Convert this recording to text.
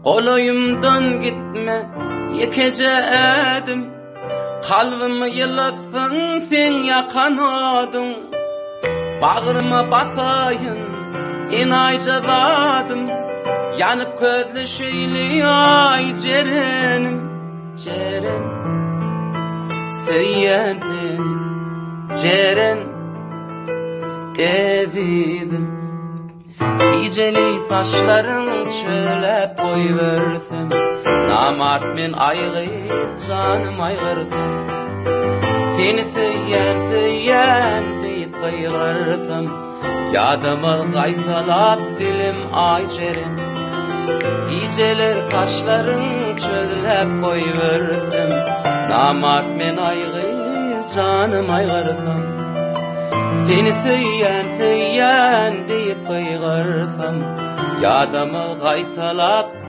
Olayımdan gitme yekece edim, kalbimi yılasın sen yakanadın. Bağrıma basayın inayca zadım, yanıp közlü şeyli ay cerenim. Ceren feyen seni, ceren evidim. Geceli saçların çölep koyversem, namart men aygıyız canım aygırsam. Seni feyen deyip kıygarsam, yadımı gaytalap dilim ay cerim. Geceler saçların çölep koyversem, namart men aygıyız canım aygırsam. Seni feyen deyip kıygarsam, yadımı gaytalap